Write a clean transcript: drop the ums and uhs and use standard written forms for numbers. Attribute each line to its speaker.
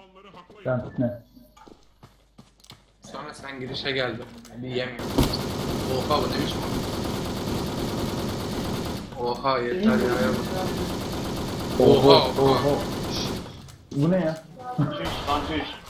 Speaker 1: Sen ne?
Speaker 2: Sonra sen girişe geldin. Bir yem yok. Oha bu ne biçim oyun? Oha yeter ya. Oha oha.
Speaker 1: Bu ne ya?
Speaker 3: Kanka 3.